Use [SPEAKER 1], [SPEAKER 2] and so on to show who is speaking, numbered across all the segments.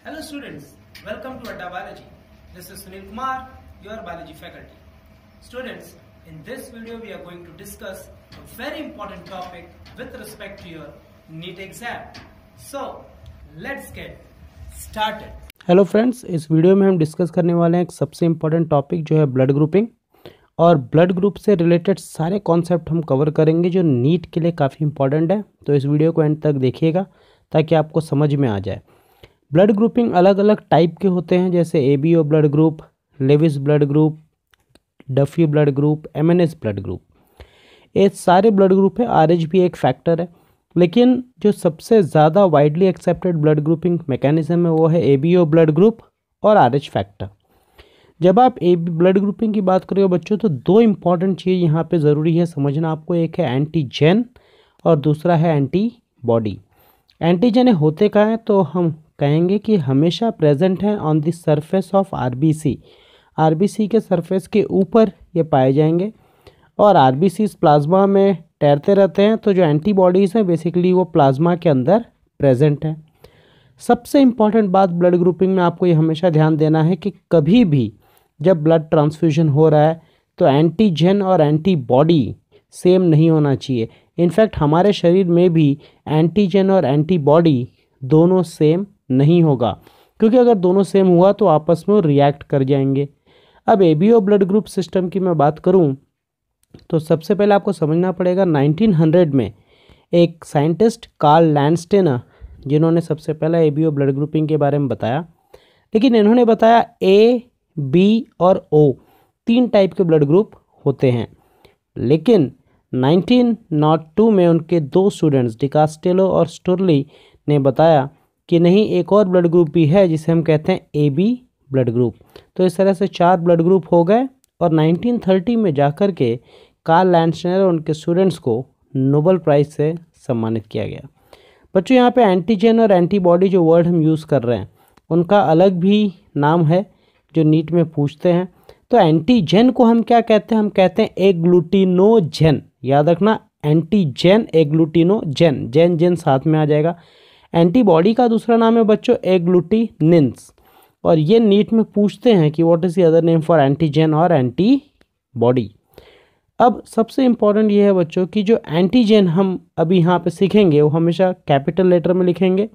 [SPEAKER 1] Hello students, welcome to Adda Biology. This is Sunil Kumar, your biology faculty. Students, in this video we are going to discuss a very important topic with respect to your NEET exam. So, let's get started.
[SPEAKER 2] Hello friends, इस video में हम discuss करने वाले हैं एक सबसे important topic जो है ब्लड ग्रुपिंग। और ब्लड ग्रुप से रिलेटेड सारे कॉन्सेप्ट हम कवर करेंगे जो नीट के लिए काफ़ी इंपॉर्टेंट है। तो इस वीडियो को एंड तक देखिएगा ताकि आपको समझ में आ जाए। ब्लड ग्रुपिंग अलग अलग टाइप के होते हैं, जैसे ABO blood group, Lewis blood group, Duffy blood group, MNS blood group. ये सारे ब्लड ग्रुप है। आरएच भी एक फैक्टर है, लेकिन जो सबसे ज़्यादा widely accepted blood grouping mechanism है वो है एबीओ ब्लड ग्रुप और आरएच फैक्टर। जब आप ब्लड ग्रुपिंग की बात करोगे बच्चों, तो दो इंपॉर्टेंट चीज़ यहाँ पे ज़रूरी है समझना आपको। एक है एंटीजन और दूसरा है एंटीबॉडी। एंटीजन होते क्या हैं, तो हम कहेंगे कि हमेशा प्रेजेंट हैं on the surface of RBC. RBC के सरफेस के ऊपर ये पाए जाएंगे और आरबीसी प्लाज्मा में तैरते रहते हैं। तो जो एंटीबॉडीज़ हैं बेसिकली वो प्लाज्मा के अंदर प्रेजेंट हैं। सबसे इम्पॉर्टेंट बात ब्लड ग्रुपिंग में आपको ये हमेशा ध्यान देना है कि कभी भी जब ब्लड ट्रांसफ्यूजन हो रहा है तो एंटीजन और एंटीबॉडी सेम नहीं होना चाहिए। इनफैक्ट हमारे शरीर में भी एंटीजन और एंटीबॉडी दोनों सेम नहीं होगा, क्योंकि अगर दोनों सेम हुआ तो आपस में रिएक्ट कर जाएंगे। अब एबीओ ब्लड ग्रुप सिस्टम की मैं बात करूं तो सबसे पहले आपको समझना पड़ेगा 1900 में एक साइंटिस्ट कार्ल लैंडस्टेनर, जिन्होंने सबसे पहले एबीओ ब्लड ग्रुपिंग के बारे में बताया। लेकिन इन्होंने बताया ए, बी और ओ तीन टाइप के ब्लड ग्रुप होते हैं। लेकिन 1902 में उनके दो स्टूडेंट्स डिकास्टेलो और स्टुरली ने बताया कि नहीं, एक और ब्लड ग्रुप भी है जिसे हम कहते हैं ए बी ब्लड ग्रुप। तो इस तरह से चार ब्लड ग्रुप हो गए और 1930 में जाकर के कार्ल लैंडस्टेनर और उनके स्टूडेंट्स को नोबेल प्राइज़ से सम्मानित किया गया। बच्चों, यहाँ पे एंटीजन और एंटीबॉडी जो वर्ड हम यूज़ कर रहे हैं उनका अलग भी नाम है जो नीट में पूछते हैं। तो एंटीजन को हम क्या कहते हैं? हम कहते हैं एग्लूटिनोजन। याद रखना, एंटीजन एग्लूटिनोजन, जेन जेन साथ में आ जाएगा। एंटीबॉडी का दूसरा नाम है बच्चों एग्लूटिनिन्स। और ये नीट में पूछते हैं कि what is the other name for antigen और एंटीबॉडी। अब सबसे इम्पॉर्टेंट ये है बच्चों कि जो एंटीजन हम अभी यहाँ पे सीखेंगे वो हमेशा कैपिटल लेटर में लिखेंगे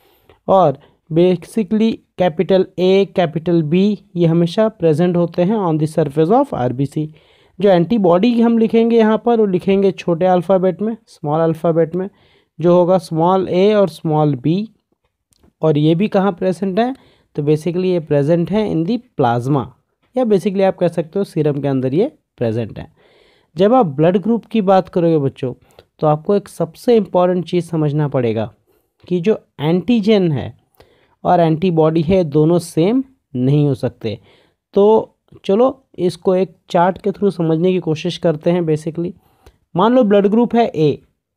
[SPEAKER 2] और basically capital A, capital B ये हमेशा प्रेजेंट होते हैं on the surface of RBC. जो एंटीबॉडी हम लिखेंगे यहाँ पर वो लिखेंगे छोटे अल्फ़ाबेट में, स्मॉल अल्फ़ाबेट में, जो होगा स्मॉल ए और स्मॉल बी। और ये भी कहाँ प्रेजेंट है? तो बेसिकली ये प्रेजेंट है इन दी प्लाज्मा, या बेसिकली आप कह सकते हो सीरम के अंदर ये प्रेजेंट है। जब आप ब्लड ग्रुप की बात करोगे बच्चों, तो आपको एक सबसे इम्पॉर्टेंट चीज़ समझना पड़ेगा कि जो एंटीजन है और एंटीबॉडी है दोनों सेम नहीं हो सकते। तो चलो इसको एक चार्ट के थ्रू समझने की कोशिश करते हैं। बेसिकली मान लो ब्लड ग्रुप है ए।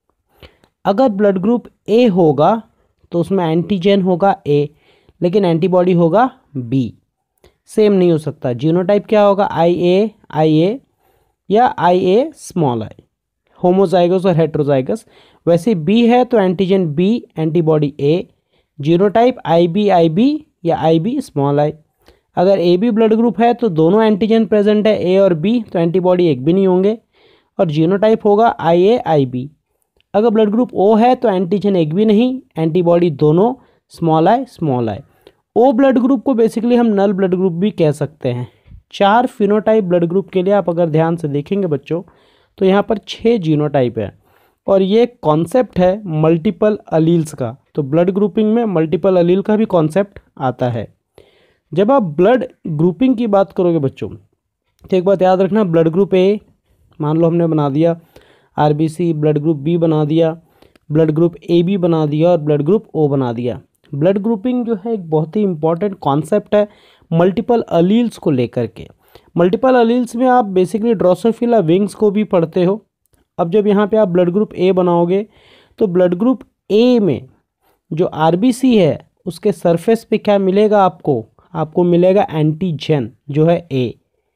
[SPEAKER 2] अगर ब्लड ग्रुप ए होगा तो उसमें एंटीजन होगा ए, लेकिन एंटीबॉडी होगा बी। सेम नहीं हो सकता। जीनोटाइप क्या होगा? आई ए या I A small I, homozygous और हेट्रोजाइगस। वैसे बी है तो antigen B, antibody A. Genotype I B या आई बी स्मॉल आई। अगर ए बी ब्लड ग्रुप है तो दोनों एंटीजन प्रेजेंट है ए और बी, तो एंटीबॉडी एक भी नहीं होंगे और जीनोटाइप होगा आई बी। अगर ब्लड ग्रुप ओ है तो एंटीजन एक भी नहीं, एंटीबॉडी दोनों small I. O blood group को बेसिकली हम नल ब्लड ग्रुप भी कह सकते हैं। चार फिनोटाइप ब्लड ग्रुप के लिए आप अगर ध्यान से देखेंगे बच्चों तो यहाँ पर 6 जीनोटाइप है और ये कॉन्सेप्ट है मल्टीपल अलील्स का। तो ब्लड ग्रुपिंग में मल्टीपल अलील का भी कॉन्सेप्ट आता है। जब आप ब्लड ग्रुपिंग की बात करोगे बच्चों तो एक बात याद रखना, ब्लड ग्रुप ए मान लो हमने बना दिया आरबीसी, ब्लड ग्रुप बी बना दिया, ब्लड ग्रुप ए बी बना दिया और ब्लड ग्रुप ओ बना दिया। ब्लड ग्रुपिंग जो है एक बहुत ही इंपॉर्टेंट कॉन्सेप्ट है मल्टीपल अलील्स को लेकर के। मल्टीपल अलील्स में आप बेसिकली ड्रोसोफिला विंग्स को भी पढ़ते हो। अब जब यहाँ पे आप ब्लड ग्रुप ए बनाओगे तो ब्लड ग्रुप ए में जो आरबीसी है उसके सरफेस पे क्या मिलेगा आपको मिलेगा एंटीजन जो है ए।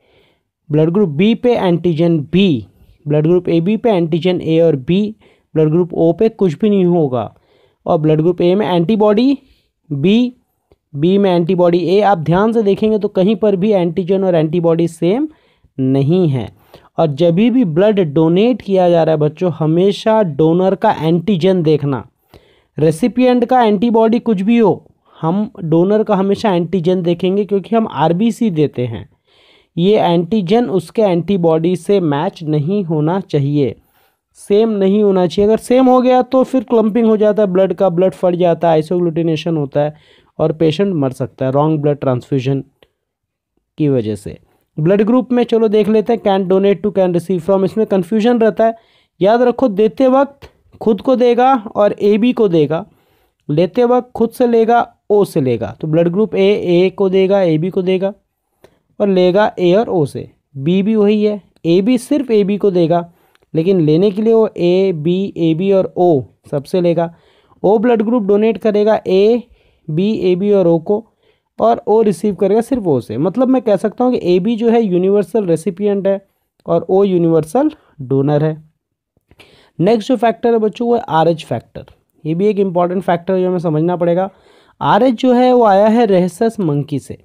[SPEAKER 2] ब्लड ग्रुप बी पे antigen B, blood group A B पे एंटीजन ए और बी, ब्लड ग्रुप ओ पे कुछ भी नहीं होगा। और ब्लड ग्रुप ए में एंटीबॉडी बी, बी में एंटीबॉडी ए। आप ध्यान से देखेंगे तो कहीं पर भी एंटीजन और एंटीबॉडी सेम नहीं है। और जब भी ब्लड डोनेट किया जा रहा है बच्चों, हमेशा डोनर का एंटीजन देखना। रेसिपिएंट का एंटीबॉडी कुछ भी हो, हम डोनर का हमेशा एंटीजन देखेंगे, क्योंकि हम आरबीसी देते हैं। ये एंटीजन उसके एंटीबॉडी से मैच नहीं होना चाहिए, सेम नहीं होना चाहिए। अगर सेम हो गया तो फिर क्लम्पिंग हो जाता है ब्लड का, ब्लड फट जाता है, आइसोग्लूटिनेशन होता है और पेशेंट मर सकता है रॉन्ग ब्लड ट्रांसफ्यूजन की वजह से। ब्लड ग्रुप में चलो देख लेते हैं, can donate to, can receive from. इसमें कन्फ्यूजन रहता है, याद रखो देते वक्त खुद को देगा और ए बी को देगा, लेते वक्त खुद से लेगा ओ से लेगा। तो ब्लड ग्रुप ए को देगा, ए बी को देगा, और लेगा ए और ओ से। बी भी वही है, ए बी सिर्फ ए बी को देगा, लेकिन लेने के लिए वो ए बी और ओ सबसे लेगा। ओ ब्लड ग्रुप डोनेट करेगा ए बी और ओ को, और ओ रिसीव करेगा सिर्फ ओ से। मतलब मैं कह सकता हूँ कि ए बी जो है यूनिवर्सल रेसिपिएंट है और ओ यूनिवर्सल डोनर है। नेक्स्ट जो फैक्टर है बच्चों वो है आरएच फैक्टर। ये भी एक इम्पॉर्टेंट फैक्टर है जो हमें समझना पड़ेगा। आरएच जो है वो आया है रहेसस मंकी से।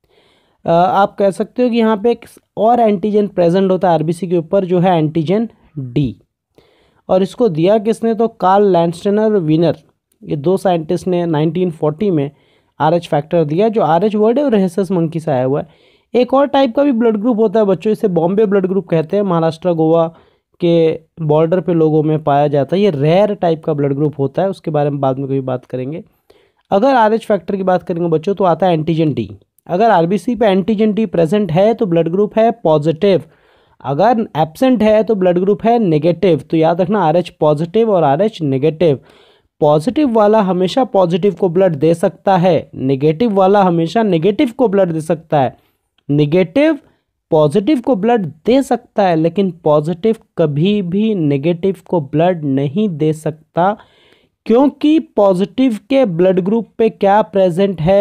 [SPEAKER 2] आप कह सकते हो कि यहाँ पे एक और एंटीजन प्रेजेंट होता है आरबीसी के ऊपर, जो है एंटीजन डी। और इसको दिया किसने, तो कार्ल लैंडस्टेनर और विनर, ये दो साइंटिस्ट ने 1940 में आरएच फैक्टर दिया। जो आरएच वर्ड है वो रहेसस मंकी से आया हुआ है। एक और टाइप का भी ब्लड ग्रुप होता है बच्चों, इसे बॉम्बे ब्लड ग्रुप कहते हैं। महाराष्ट्र गोवा के बॉर्डर पे लोगों में पाया जाता है। ये रेयर टाइप का ब्लड ग्रुप होता है, उसके बारे में बाद में कभी बात करेंगे। अगर आरएच फैक्टर की बात करेंगे बच्चों तो आता है एंटीजन डी। अगर आरबीसी पे एंटीजन डी प्रेजेंट है तो ब्लड ग्रुप है पॉजिटिव, अगर एब्सेंट है तो ब्लड ग्रुप है नेगेटिव। तो याद रखना आरएच पॉजिटिव और आरएच नेगेटिव। पॉजिटिव वाला हमेशा पॉजिटिव को ब्लड दे सकता है, नेगेटिव वाला हमेशा नेगेटिव को ब्लड दे सकता है। नेगेटिव पॉजिटिव को ब्लड दे सकता है, लेकिन पॉजिटिव कभी भी नेगेटिव को ब्लड नहीं दे सकता, क्योंकि पॉजिटिव के ब्लड ग्रुप पे क्या प्रेजेंट है,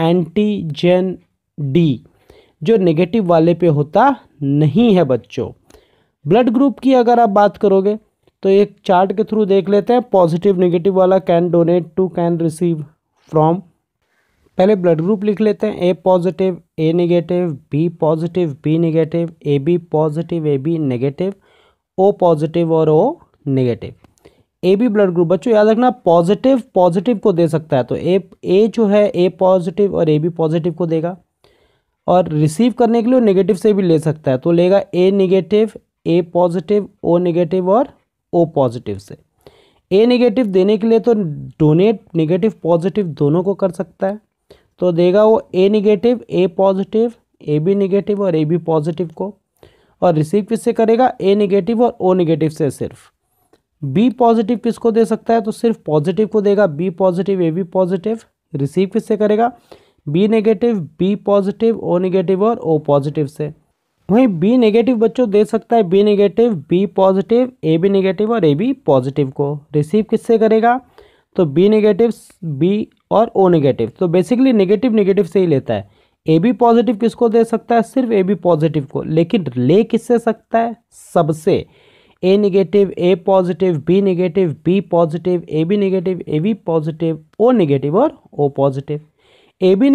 [SPEAKER 2] एंटीजन डी, जो नेगेटिव वाले पे होता नहीं है बच्चों। ब्लड ग्रुप की अगर आप बात करोगे तो एक चार्ट के थ्रू देख लेते हैं। पॉजिटिव नेगेटिव वाला, can donate to, can receive from. पहले ब्लड ग्रुप लिख लेते हैं, A positive, A negative, B positive, B negative, A B positive, A B negative, O positive और O negative. A B blood group बच्चों याद रखना positive positive को दे सकता है, तो ए जो है ए पॉजिटिव और ए बी पॉजिटिव को देगा, और रिसीव करने के लिए नेगेटिव से भी ले सकता है, तो लेगा A negative, A positive, O negative और ओ पॉजिटिव से। ए नेगेटिव देने के लिए तो डोनेट नेगेटिव पॉजिटिव दोनों को कर सकता है, तो देगा वो A negative, A positive, A B negative और ए बी पॉजिटिव को। और रिसीव किससे करेगा, ए नेगेटिव और ओ नेगेटिव से सिर्फ। बी पॉजिटिव किसको दे सकता है, तो सिर्फ पॉजिटिव को देगा, B positive, A B positive. Receive किससे करेगा, B negative, B positive, O negative और ओ पॉजिटिव से। वहीं बी नेगेटिव बच्चों दे सकता है B negative, B positive, A B negative और ए बी पॉजिटिव को। रिसीव किससे करेगा, तो बी नेगेटिव, बी और ओ नेगेटिव। तो बेसिकली नेगेटिव नेगेटिव से ही लेता है। ए बी पॉजिटिव किसको दे सकता है, सिर्फ ए बी पॉजिटिव को, लेकिन ले किससे सकता है, सबसे। A negative, A positive, B negative, B positive, A B negative, A B positive, O negative और O positive. A B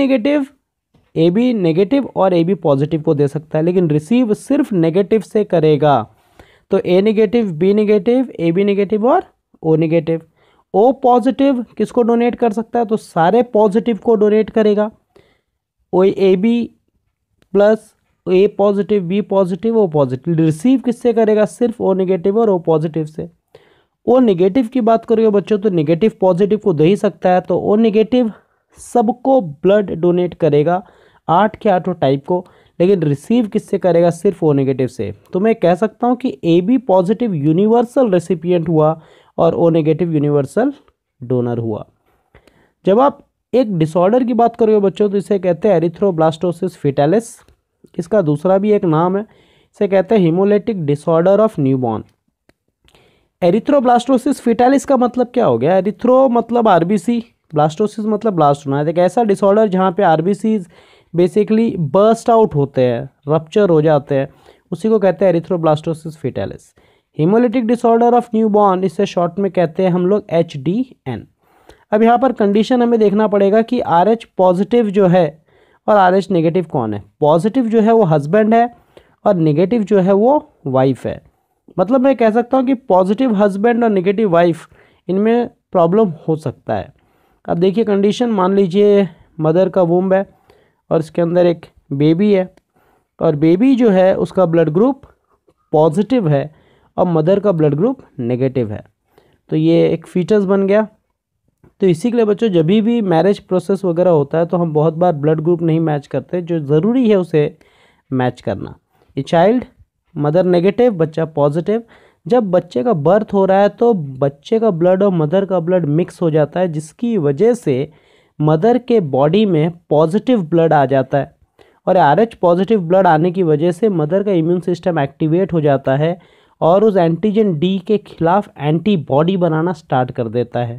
[SPEAKER 2] negative और ए बी पॉजिटिव को दे सकता है, लेकिन रिसीव सिर्फ नेगेटिव से करेगा। तो A negative, B negative, A B negative और ओ नेगेटिव। ओ पॉजिटिव किसको डोनेट कर सकता है, तो सारे पॉजिटिव को डोनेट करेगा। O A B plus A positive, B positive, O positive. Receive किससे करेगा, सिर्फ ओ नेगेटिव और ओ पॉजिटिव से। ओ नेगेटिव की बात करोगे बच्चों तो नेगेटिव पॉजिटिव को दे ही सकता है, तो ओ नेगेटिव सबको ब्लड डोनेट करेगा, 8 के 8 टाइप को, लेकिन रिसीव किससे करेगा, सिर्फ ओ नेगेटिव से। तो मैं कह सकता हूँ कि A B positive universal recipient हुआ और ओ नेगेटिव यूनिवर्सल डोनर हुआ। जब आप एक डिसऑर्डर की बात करोगे बच्चों तो इसे कहते हैं एरिथ्रोब्लास्टोसिस फेटालिस। इसका दूसरा भी एक नाम है, इसे कहते हैं haemolytic disorder of newborn. Erythroblastosis fetalis का मतलब क्या हो गया, एरिथ्रो मतलब आरबीसी, ब्लास्टोसिस मतलब ब्लास्ट होना है। एक ऐसा डिसऑर्डर जहाँ पे आरबीसी बेसिकली बर्स्ट आउट होते हैं, रप्चर हो जाते हैं, उसी को कहते हैं erythroblastosis fetalis. Haemolytic disorder of newborn, इसे शॉर्ट में कहते हैं हम लोग HDN। अब यहाँ पर कंडीशन हमें देखना पड़ेगा कि RH पॉजिटिव जो है और RH नेगेटिव कौन है। पॉजिटिव जो है वो हस्बैंड है और नेगेटिव जो है वो वाइफ है। मतलब मैं कह सकता हूँ कि पॉजिटिव हस्बैंड और नेगेटिव वाइफ, इनमें प्रॉब्लम हो सकता है। अब देखिए कंडीशन, मान लीजिए मदर का वूम्ब है और इसके अंदर एक बेबी है और बेबी जो है उसका ब्लड ग्रुप पॉजिटिव है और मदर का ब्लड ग्रुप नेगेटिव है, तो ये एक फीचर्स बन गया। तो इसी के लिए बच्चों जब भी मैरिज प्रोसेस वगैरह होता है तो हम बहुत बार ब्लड ग्रुप नहीं मैच करते, जो ज़रूरी है उसे मैच करना। ये चाइल्ड मदर नेगेटिव, बच्चा पॉजिटिव। जब बच्चे का बर्थ हो रहा है तो बच्चे का ब्लड और मदर का ब्लड मिक्स हो जाता है, जिसकी वजह से मदर के बॉडी में पॉजिटिव ब्लड आ जाता है और RH पॉजिटिव ब्लड आने की वजह से मदर का इम्यून सिस्टम एक्टिवेट हो जाता है और उस एंटीजन D के खिलाफ एंटीबॉडी बनाना स्टार्ट कर देता है।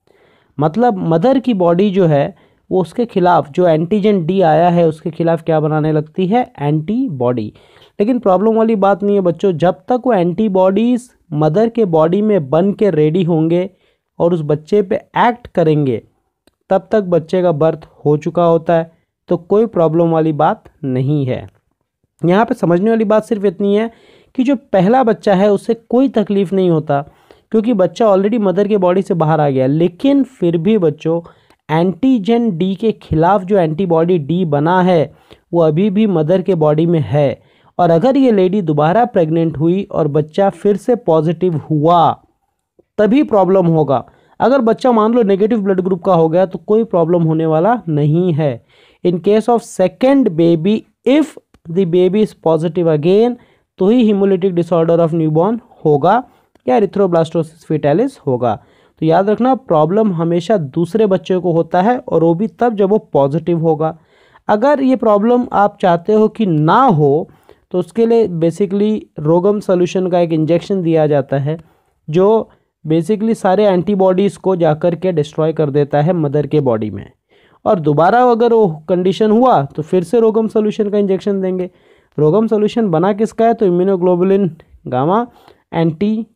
[SPEAKER 2] मतलब मदर की बॉडी जो है वो उसके खिलाफ, जो एंटीजन D आया है उसके खिलाफ क्या बनाने लगती है, एंटीबॉडी। लेकिन प्रॉब्लम वाली बात नहीं है बच्चों, जब तक वो एंटीबॉडीज़ मदर के बॉडी में बन के रेडी होंगे और उस बच्चे पे एक्ट करेंगे तब तक बच्चे का बर्थ हो चुका होता है, तो कोई प्रॉब्लम वाली बात नहीं है। यहाँ पे समझने वाली बात सिर्फ इतनी है कि जो पहला बच्चा है उससे कोई तकलीफ नहीं होता क्योंकि बच्चा ऑलरेडी मदर के बॉडी से बाहर आ गया, लेकिन फिर भी बच्चों एंटीजन D के खिलाफ जो एंटीबॉडी D बना है वो अभी भी मदर के बॉडी में है। और अगर ये लेडी दोबारा प्रेग्नेंट हुई और बच्चा फिर से पॉजिटिव हुआ तभी प्रॉब्लम होगा। अगर बच्चा मान लो नेगेटिव ब्लड ग्रुप का हो गया तो कोई प्रॉब्लम होने वाला नहीं है। In case of second baby, if the baby is positive again, तो ही हिमोलिटिक डिसऑर्डर ऑफ न्यूबॉर्न होगा या एरिथ्रोब्लास्टोसिस फेटालिस होगा। तो याद रखना, प्रॉब्लम हमेशा दूसरे बच्चे को होता है और वो भी तब जब वो पॉजिटिव होगा। अगर ये प्रॉब्लम आप चाहते हो कि ना हो तो उसके लिए बेसिकली रोगम सोल्यूशन का एक इंजेक्शन दिया जाता है जो बेसिकली सारे एंटीबॉडीज़ को जाकर के डिस्ट्रॉय कर देता है मदर के बॉडी में। और दोबारा अगर वो कंडीशन हुआ तो फिर से रोगम सोल्यूशन का इंजेक्शन देंगे। रोगम सोल्यूशन बना किसका है, तो इम्यूनोग्लोबुलिन गामा एंटी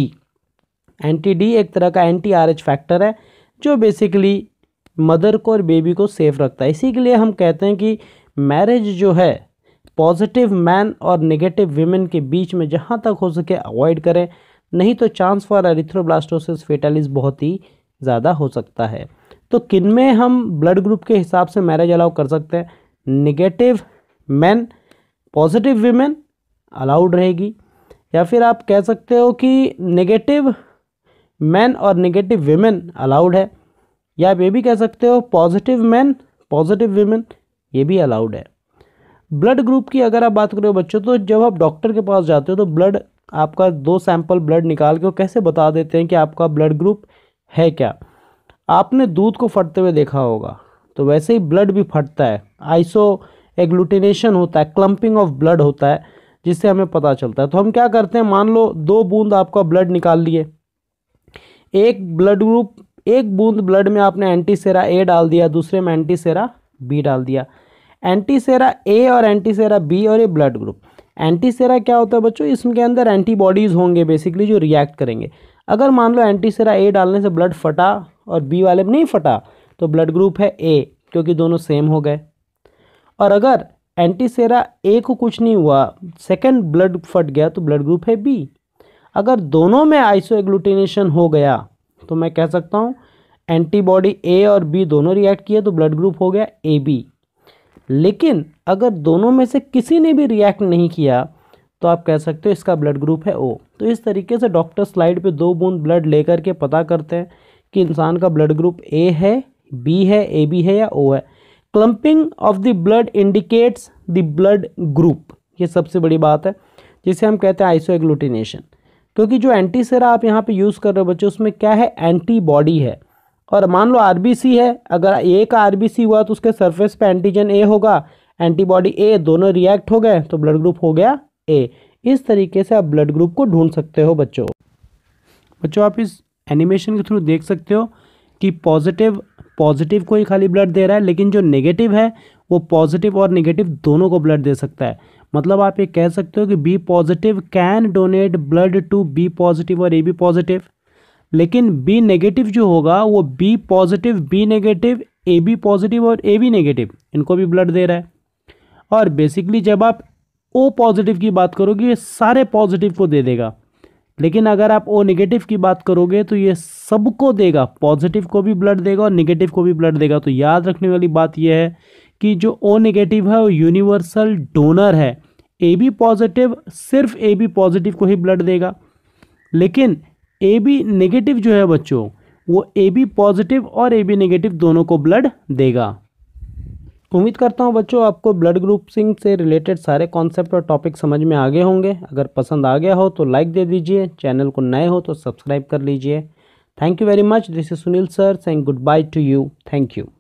[SPEAKER 2] डी एक तरह का एंटी RH फैक्टर है जो बेसिकली मदर को और बेबी को सेफ रखता है। इसी के लिए हम कहते हैं कि मैरिज जो है पॉजिटिव मैन और नेगेटिव वीमेन के बीच में जहाँ तक हो सके अवॉइड करें, नहीं तो चांस फॉर एरिथ्रोब्लास्टोसिस फेटालिस बहुत ही ज़्यादा हो सकता है। तो किन में हम ब्लड ग्रुप के हिसाब से मैरिज अलाउ कर सकते हैं, negative man positive women allowed रहेगी, या फिर आप कह सकते हो कि नेगेटिव मैन और नेगेटिव वीमेन अलाउड है, या आप ये भी कह सकते हो पॉजिटिव मैन पॉजिटिव वीमेन ये भी अलाउड है। ब्लड ग्रुप की अगर आप बात करो बच्चों, तो जब आप डॉक्टर के पास जाते हो तो ब्लड आपका 2 सैंपल ब्लड निकाल के वो कैसे बता देते हैं कि आपका ब्लड ग्रुप है क्या। आपने दूध को फटते हुए देखा होगा, तो वैसे ही ब्लड भी फटता है, आइसो एग्लूटिनेशन होता है, क्लम्पिंग ऑफ ब्लड होता है, जिससे हमें पता चलता है। तो हम क्या करते हैं, मान लो 2 बूंद आपका ब्लड निकाल लिए, एक बूंद ब्लड में आपने एंटीसेरा A डाल दिया, दूसरे में एंटीसेरा B डाल दिया। एंटीसेरा A और एंटीसेरा B और ये ब्लड ग्रुप। एंटीसेरा क्या होता है बच्चों, इसके अंदर एंटीबॉडीज़ होंगे बेसिकली जो रिएक्ट करेंगे। अगर मान लो एंटीसेरा A डालने से ब्लड फटा और B वाले में नहीं फटा तो ब्लड ग्रुप है A, क्योंकि दोनों सेम हो गए। और अगर एंटीसेरा A को कुछ नहीं हुआ, सेकंड ब्लड फट गया, तो ब्लड ग्रुप है B। अगर दोनों में आइसो एग्लूटिनेशन हो गया तो मैं कह सकता हूँ एंटीबॉडी A और B दोनों रिएक्ट किए तो ब्लड ग्रुप हो गया AB। लेकिन अगर दोनों में से किसी ने भी रिएक्ट नहीं किया तो आप कह सकते हो इसका ब्लड ग्रुप है O। तो इस तरीके से डॉक्टर स्लाइड पे 2 बूंद ब्लड लेकर के पता करते हैं कि इंसान का ब्लड ग्रुप A है, B है, AB है या O है। Clumping of the blood indicates the blood group, ये सबसे बड़ी बात है जिसे हम कहते हैं आइसो एग्लूटिनेशन। क्योंकि जो एंटीसेरा आप यहाँ पे यूज़ कर रहे हो बच्चों, उसमें क्या है, एंटीबॉडी है। और मान लो RBC है, अगर A का RBC हुआ तो उसके सरफेस पे एंटीजन A होगा, एंटीबॉडी A, दोनों रिएक्ट हो गए तो ब्लड ग्रुप हो गया A। इस तरीके से आप ब्लड ग्रुप को ढूंढ सकते हो बच्चों। आप इस एनिमेशन के थ्रू देख सकते हो कि पॉजिटिव को ही खाली ब्लड दे रहा है, लेकिन जो नेगेटिव है वो पॉजिटिव और नेगेटिव दोनों को ब्लड दे सकता है। मतलब आप ये कह सकते हो कि B positive can donate blood to B positive और AB पॉजिटिव। लेकिन बी नेगेटिव जो होगा वो B positive, B negative, A B positive और ए बी नेगेटिव इनको भी ब्लड दे रहा है। और बेसिकली जब आप ओ पॉजिटिव की बात करोगे ये सारे पॉजिटिव को दे देगा, लेकिन अगर आप ओ नेगेटिव की बात करोगे तो ये सबको देगा, पॉजिटिव को भी ब्लड देगा और नेगेटिव को भी ब्लड देगा। तो याद रखने वाली बात यह है कि जो ओ नेगेटिव है वो यूनिवर्सल डोनर है। ए बी पॉजिटिव सिर्फ ए बी पॉजिटिव को ही ब्लड देगा, लेकिन ए बी नेगेटिव जो है बच्चों वो ए बी पॉजिटिव और ए बी नेगेटिव दोनों को ब्लड देगा। उम्मीद करता हूँ बच्चों आपको ब्लड ग्रुपिंग से रिलेटेड सारे कॉन्सेप्ट और टॉपिक समझ में आ गए होंगे। अगर पसंद आ गया हो तो लाइक दे दीजिए, चैनल को नए हो तो सब्सक्राइब कर लीजिए। Thank you very much. This is Sunil sir saying goodbye to you. Thank you.